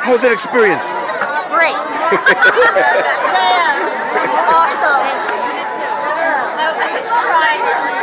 How's that experience? Great. Yeah. Awesome. You did too. I was surprised.